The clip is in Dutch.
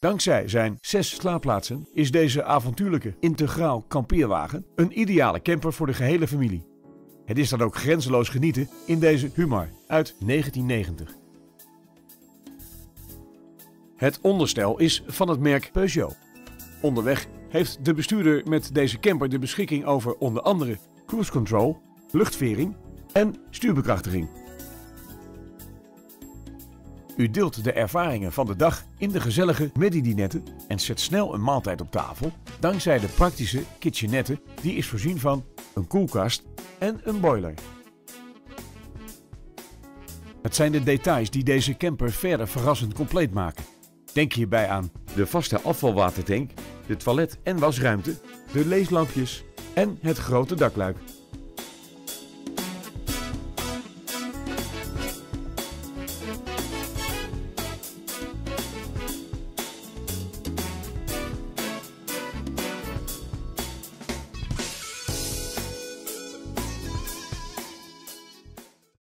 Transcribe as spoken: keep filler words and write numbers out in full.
Dankzij zijn zes slaapplaatsen is deze avontuurlijke integraal kampeerwagen een ideale camper voor de gehele familie. Het is dan ook grenzeloos genieten in deze Humar uit negentien negentig. Het onderstel is van het merk Peugeot. Onderweg heeft de bestuurder met deze camper de beschikking over onder andere cruise control, luchtvering en stuurbekrachtiging. U deelt de ervaringen van de dag in de gezellige Medi-dinetten en zet snel een maaltijd op tafel dankzij de praktische kitchenette die is voorzien van een koelkast en een boiler. Het zijn de details die deze camper verder verrassend compleet maken. Denk hierbij aan de vaste afvalwatertank, de toilet- en wasruimte, de leeslampjes en het grote dakluik.